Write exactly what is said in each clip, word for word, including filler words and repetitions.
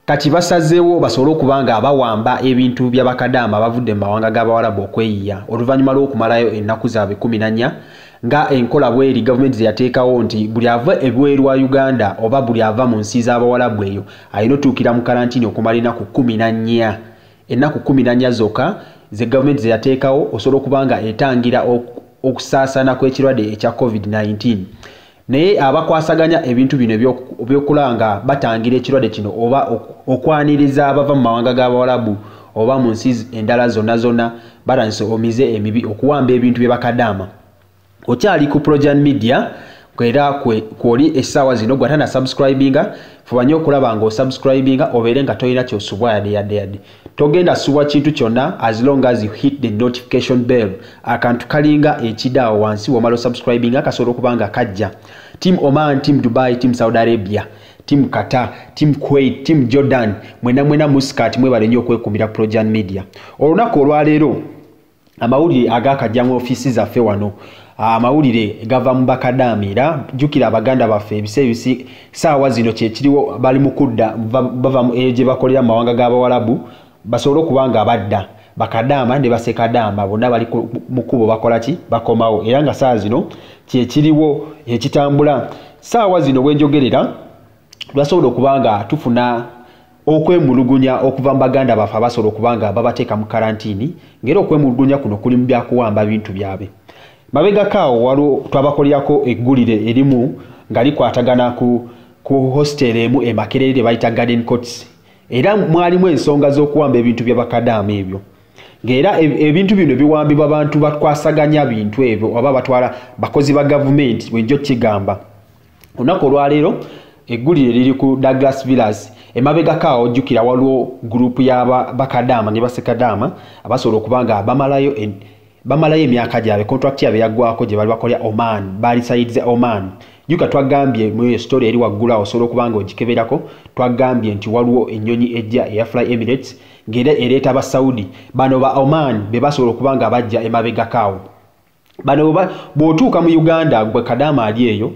kati basazeewo basobole okubanga abawamba ebintu by'abakadaama abavudde mu mawanga g'abawalabu okweyiya oluvannyuma lw'okumalayo ennaku zaabwe kumi na nnya nga enkola bweri gavumenti ze yateekawo nti buli ava ebweru wa Uganda oba buli ava mu nsi z'abawalabu eyo alina otuukira mu kalantiini okumala ennaku kumi na nnya ennaku kumi na nnya zokka ze gavumenti ze yateekawo osobola okubanga etangira okusaasaana kw'ekirwadde ekya covid nineteen. Naye abakwasaganya ebintu bino ebyokulanga batangira ekirwadde kino oba okwaniriza abava mu mawanga g'abawalabu oba mu nsi endala zonna zonna balanyise omize emibi okuwamba ebintu bye bakadaama. Okyali ku PROJOURN Media kwera kwoli essaawa zino gwe atana subscribinga fuba nnyo okulaba ng'osubscribinga obeere nga tolina kyosubwa yadde yadde yadde. Togenda subwa kintu kyonna as long as you hit the notification bell. Akantu kalinga ekidaawo wansi womala subscribinga kasobola okubanga kajja. Team Oman, Team Dubai, Team Saudi Arabia, Team Qatar, Team Kuwait, Team Jordan, mwena mwena Muscat mwebale nnyo okwekumira PROJOURN Media. Olunaku olwaleero amawulire agakajja mu offices zaffe wano. Amawulire gava mu bakadaama era jjukira abaganda baffe ebisebisi saawa zino kyekiriwo bali mu kudda bava gye bakolera mu mawanga g'abawalabu basobole okubanga abadda bakadaama ne basekadaama bonna bali mu kkubo bakola ki bakomawo era nga saa zino kyekiriwo ekitambula saawa zino bwenjogerera basobola okubanga tufuna okwemulugunya okuva mu baganda baffe abasobola okubanga babateeka mu kalantiini ng'era okwemulugunya kuno kuli mu byakuwamba bintu byabwe. Mabega kao waliwo twabakolyako eggulire erimu nga likwatagana ku, ku hostel emu e Makerere bayita Garden Courts era mwalimu ensonga z'okuwamba ebintu by'abakadaama ebyo ng'era ebintu bino biwambibwa abantu bakwasaganya bintu ebyo oba batwala bakozi ba gavumenti bwenjo kigamba. Olunaku olwaleero eggulire liri ku Douglas Villas emabega kao jjukira waliwo gurupu y'abakadaama ne basekadaama abasobola okubanga bamalayo en, bamalayo emyaka gyabwe contract yabe yaggwako gye bali bakolya Oman bali saidize Oman. Juka twagambye mu story eri waggula osobola okubanga ogikeberako twagambye nti waliwo ennyonyi ejja eya Fly Emirates ng'era ereeta aba Saudi bano ba Oman be basobola okubanga bajja emabega kawo. Bano bw'otuuka mu Uganda gwe kadaama ali eyo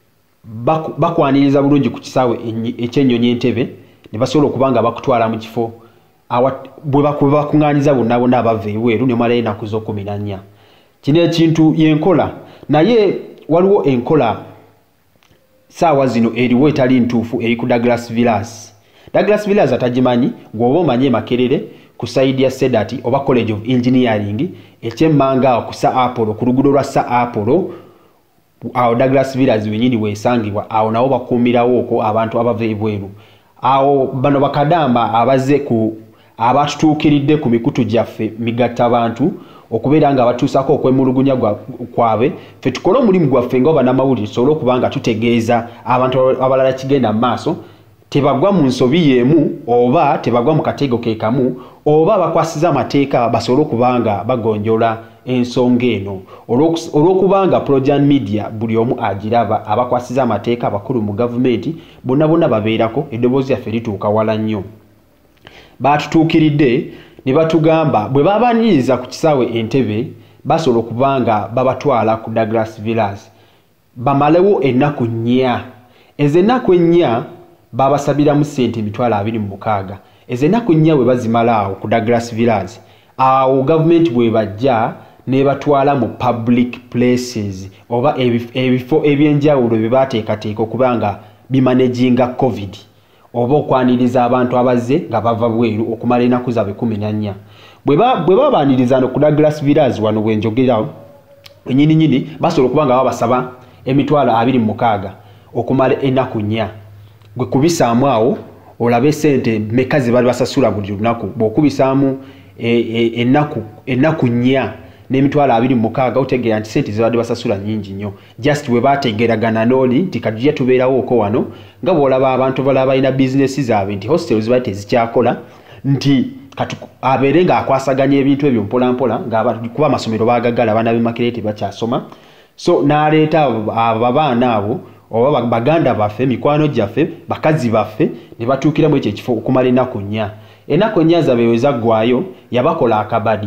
bakwaniriza bulungi ku kisaawe ekyennyonyi Entebbe ne basobola okubanga bakutwala mu kifo bwe bakuŋŋaanyiza bonna bonna abava ebweru ne mala ennaku zo kumi na nnya. Kino ekintu y'enkola naye waliwo enkola saawa zino eriwo etali ntuufu eri ku Douglas Villas. Douglas Villas atagimanyi gw'oba omanyi Makerere ku saidi ya Sedati oba College of Engineering ekyemmanga ku Sir Apollo ku luguudo lwa Sir Apollo awo Douglas Villas wenyini weesangibwa awo nawo bakuumirawo okwo abantu abava ebweru. Awo bano bakadaama abaze ku abatutuukiridde ku mikutu gyaffe migatta abantu okubeera nga batuusako okwemulugunya kwabwe ffe tukole omulimu gwaffe nga bannamawulire tusobole okubanga tutegeeza abantu abalala kigenda mu maaso tebagwa mu nsobi y'emu oba tebagwa mu katego ke kamu oba bakwasiza amateeka basobole okubanga bagonjola ensonga eno olw'okubanga PROJOURN Media buli omu agiraba abakwasiza amateeka abakulu mu gavumenti bonna bonna babeerako eddoboozi yaffe lituuka wala nnyo. Batutuukiridde ne batugamba bwe babaniriza ku kisaawe Entebbe basobola okubanga babatwala ku Douglas Villas bamalewo ennaku nnya. Ezo ennaku ennya babasabiramu ssente emitwalo abiri mu mukaaga. Ezo ennaku nnya bwe bazimala awo ku Douglas Villas awo gavumenti bwe bajja ne batwala mu public places oba ebifo ebyenjawulo bye baateekateeka okubanga bimanaginga covid oba okwaniriza abantu abazze nga bava bweru okumala ennaku zaabwe kumi na nnya. Bwe babaniriza no ku Douglas Villas wano bwenjogera ennyini nnyini basobola okubanga babasaba emitwalo abiri mu mukaaga okumala ennaku nnya. Gwe kubisaamu awo olabe ssente meka ze bali basasula buli lunaku bw'okubisaamu ennaku ennaku nnya n'emitwalo abiri mu mukaaga otegeera nti ssente ze badde basasula nnyingi nnyo. Just we baategeragana n'oli nti kajja tubeerawo oko wano nga bw'olaba abantu balaba balina bizinesi zaabwe nti hostels bali tezikyakola nti abeere ng'akwasaganya ebintu ebyo mpola mpola kuba amasomero baagagala abaana b'e Makerere tebakyasoma. So n'aleeta abaana abo oba baganda baffe mikwano gyaffe bakazi baffe ne batuukiramu ekyo ekifo okumala ennaku nnya. Ennaku nnya zaabwe bwe zaggwayo yabakola akabadi.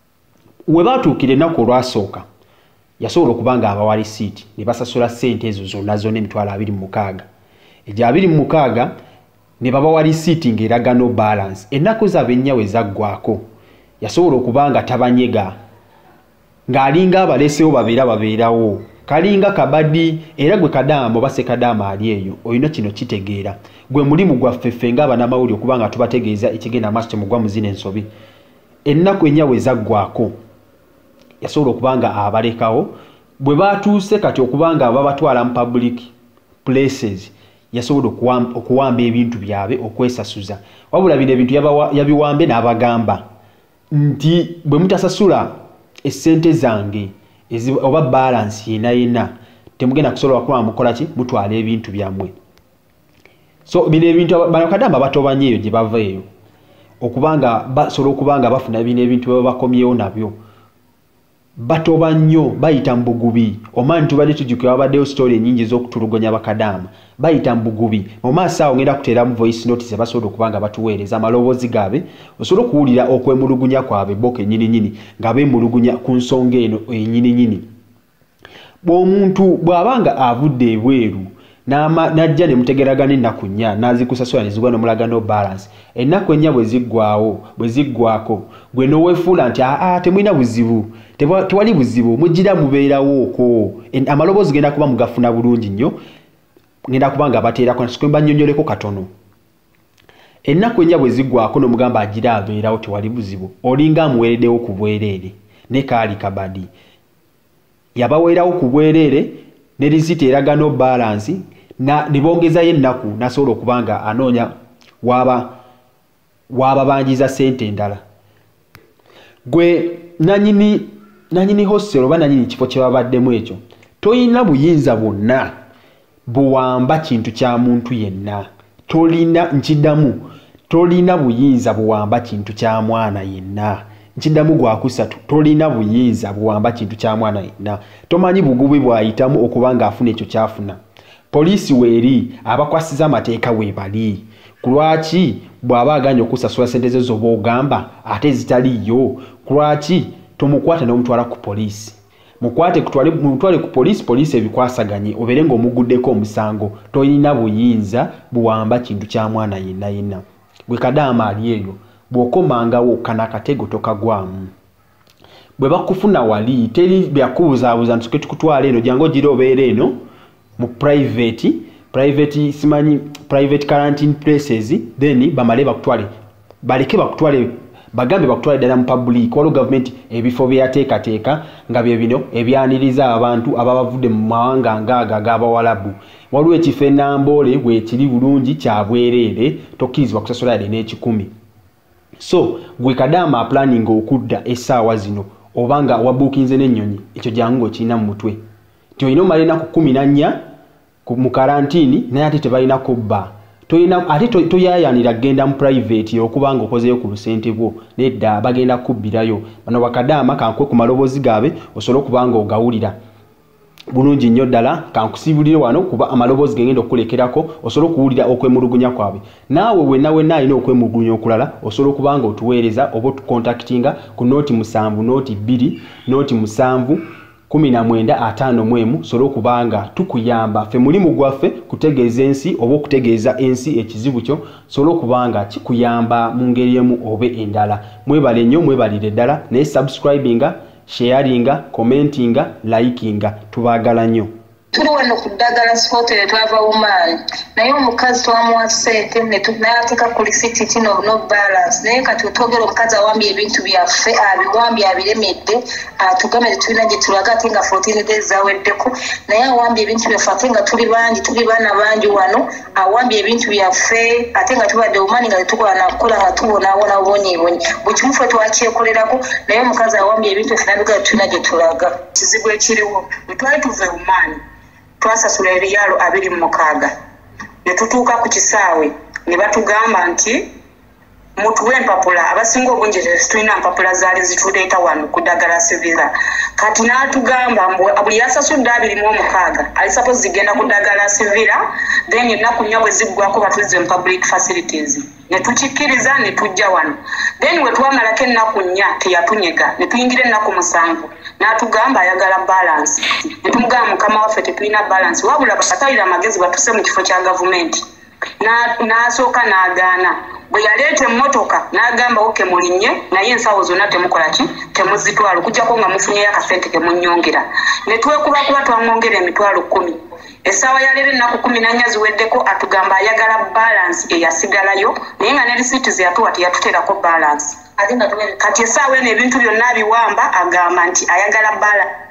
We batuukira ennaku olwasooka yasobola okubanga abawa risiiti ne basasula ssente ezo zonna zonna emitwalo abiri mu mukaaga. Egyo abiri mu mukaaga ne baba wali sitting eraga no balance ennaku zaabwe ennyawe zaggwako yasobola okubanga tabanyega ng'alinga abalesewo babeera babeerawo kalinga kabadi era gwe Kadama oba Ssekadama ali eyo olina kino kitegeera gwe mulimu gwaffe ffe ng'abanamawulire okubanga tubategeeza ekigenda maaso temugwa muzina ensobi ennaku ennyawe ezaggwako yasobola okubanga abalekawo bwe batuuse kati okubanga babatwala mu public places yasobola okuwamba ebintu byabwe okwesasuza wabula bino ebintu yabiwambe n'abagamba nti bwe mutasasula essente zange oba balance yena yena temugenda kusobola kuba mukola ki mutwala ebintu byammwe so bino ebintu Kadama batobanye eyo gye bava eyo okubanga basobola okubanga bafuna bino ebintu baba bakomyewo nabyo batoba nnyo bayita mbugubi Oman tubadde tujjukira wabaddeyo story nyingi z'okutulugonya bakadama bayita mbugubi mu maaso awo ngenda kuteeramu voice note ze basobola okubanga batuweereza amaloboozi gaabe osobola okuwulira okwemulugunya kwabwe boke nyini nyini nga beemulugunya ku nsonga eno enyini nyini bw'omuntu bw'abanga avudde ebweru najja ne mutegeragana ennaku nnya n'azikusasula ne zigwa n'omulaga no balance ennaku ennya bwe ziggwawo bwe ziggwako gwe n'oweefuula nti aa temulina buzibu tewali buzibu mujjira mubeerawo okwo amaloboozi genda kuba mugafuna bulungi nnyo ngenda kubanga bateerako nasikwemba nnyonnyoleko katono ennaku ennya bwe ziggwako n'omugamba agira abeerawo tewali buzibu olinga amuweereddewo ku bwereere ne kaali kabadi yabaweerawo ku bwereere ne risiti eraga no balance na nibongezayo ennaku nasobola okubanga anoonya waba wababanjiza sente endala gwe nanyini nanyini hostel oba nanyini kifo kye babaddemu ekyo toyina buyinza bwonna buwamba kintu kya muntu yenna tolina nkiddamu tolina buyinza buwamba kintu kya mwana yenna nkiddamu gwakusatu tolina buyinza buwamba kintu kya mwana yenna tomanyi bugubi bwayitamu okubanga afuna ekyo kyafuna poliisi weeri abakwasiza amateeka weebali kulwaki bw'aba aganya okusasula sente ze zoba ogamba ate zitaliyo kulwaki tomukwata n'omutwala ku poliisi mukwate mutwale ku poliisi poliisi ebikwasaganye obeere ng'omuguddeko omusango tolina buyinza buwamba kintu kya mwana yenna yenna gwe Kadama ali eyo bw'okomangawo kana akatego tokagwamu bwe bakufuna wali teri byakubuzabuza ntuke tukutwala eno jangu ogira obeere eno mu private private simanyi private quarantine places then bamale bakutwale baleke bakutwale bagambe bakutwale ddala mu public waliwo government ebifo byateekateeka nga bye bino ebyaniriza abantu ababavudde mu mawanga ngaaga ag'abawalabu waliwo ekifo enamboole weekiri bulungi kya bwereere tokkirizibwa kusasula yadde n'ekikumi so gwe Kadama planning okudda essaawa zino obanga wabuukinze n'ennyonyi ekyo jangu ng'okirina mu mutwe nti olina omala ennaku kumi na nnya mu kalantiini naye ate tebalina kubba toyina ate toyayanira genda mu private okubanga okozeyo ku lusente bwo nedda bagenda kubbirayo bano bakadama kankwe ku maloboozi gaabe osobola okubanga ogawulira bulungi nnyo ddala kankusibulire wano kuba amaloboozi gengenda okulekerako osobola okuwulira okwemulugunya kwabwe naawe wenna wenna alina okwemulugunya okulala osobola okubanga otuweereza oba otukontaktinga ku nooti musanvu nooti bbiri nooti musanvu kumi na mwenda ataano mwemu sobola okubanga tukuyamba ffe mulimu gwaffe kutegeeza ensi oba okutegeeza ensi ekizibu kyo sobola okubanga kikuyamba mu ngeri emu oba endala mwebale nnyo mwebalire ddala naye subscribinga sharinga commentinga likinga tubaagala nnyo tuli wano ku ddagala sport etwava Oman naye omukazi twamuwa ssente n'ateeka ku lisiti kino no balance naye kati otwogera omukazi awambye ebintu byaffe abiwambye abiremedde atugambe tetulina gye tulaga ate nga fourteen days zaweddeko naye awambye ebintu byaffe ate nga tuli bangi tuli baana bangi wano awambye ebintu byaffe ate nga tubadde Oman nga tetukola nakukola nga tubonaabona bubonyeebonye bwe kimu ffe twakyekolerako naye omukazi awambye ebintu byaffe n'abiga tetulina gye tulaga kizibu ekiriwo bwe twali tuva Oman twasasula ebiyalo abiri mu mukaaga ne tutuuka ku kisaawe ne batugamba nti mutuwe empapula abasinga obungi tulina mpapula zaali zituleeta wano ku ddagala sivira kati n'atugamba buli yasasudde abiri mu omukaaga ali suppose zigenda ku ddagala sivira then ennaku nnya bwe ziggwako batulize mu public facilities ne tukikkiriza ne tujja wano then we twamalako ennaku nnya teyatunyega ne tuyingira ennaku musanvu n'atugamba ayagala balance ne tumugamba mukama waffe tetulina balance wabula batalira amagezi batuse mu kifo kya gavumenti n'asooka n'agaana bwe yaleeta emmotoka n'agamba oke mulinnye naye ensawo zonna temukola ki temuzitwala okujjako nga mufunyeyo akasente kemunnyongera ne twekubakuba twamwongera emitwalo kkumi essaawa yaleero ennaku kumi na nnya ziweddeko atugamba ayagala balansi eyasigalayo naye nga ne risiiti ze yatuwa teyatuteerako balansi kati essaawa eno ebintu byonna abiwamba agamba nti ayagala balansi